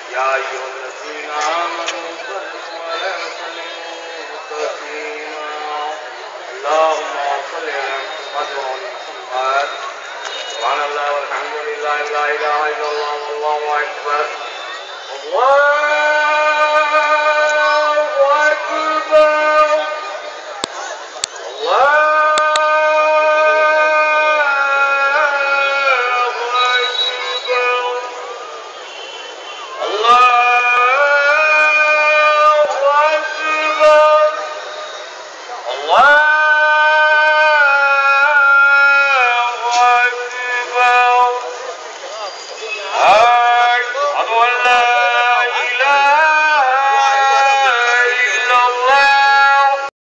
يا أيها الذين آمنوا صلوا عليه وسلموا تسليما اللهم صل على محمد وعلى محمد سبحان الله والحمد لله لا إله إلا الله والله أكبر الله